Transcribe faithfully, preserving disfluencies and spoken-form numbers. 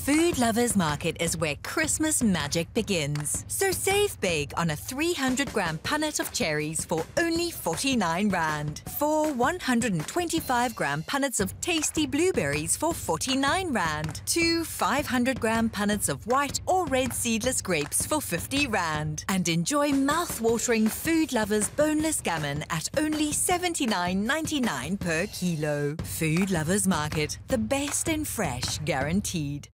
Food Lovers Market is where Christmas magic begins. So save big on a three hundred gram punnet of cherries for only forty-nine rand. Four one hundred twenty-five gram punnets of tasty blueberries for forty-nine rand. Two five hundred gram punnets of white or red seedless grapes for fifty rand. And enjoy mouth-watering Food Lovers Boneless Gammon at only seventy-nine ninety-nine per kilo. Food Lovers Market, the best in fresh guaranteed.